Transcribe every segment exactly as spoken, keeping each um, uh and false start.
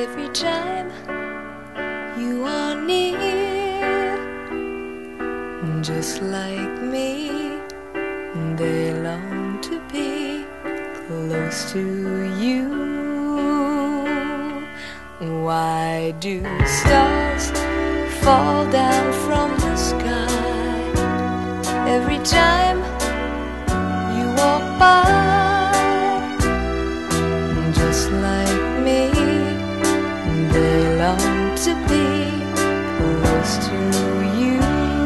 every time you are near. Just like me, they long to be close to you. Why do stars fall down from the sky every time you walk by? Just like me, they long to be close to you.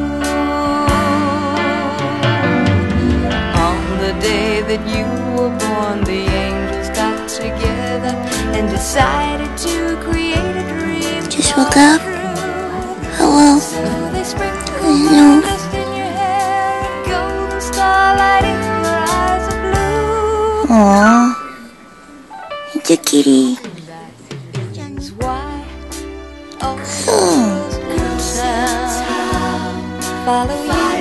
On the day that you were born, the angels got together and decided to create a dream. Just woke up. Hello. So they sprinkled Hello. dust in your hair and golden starlight in your eyes of blue. Aww. It's a kitty. That's why all Oh. those girls now follow you around.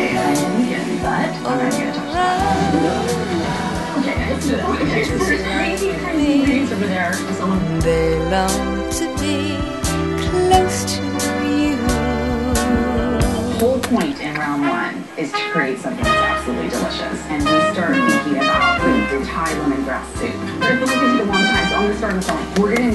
They long to be close to you. The whole point in round one is to create something that's absolutely delicious. And we start thinking about the Thai lemongrass soup. We've been looking at it a long time, so I'm going to start with something. We're going to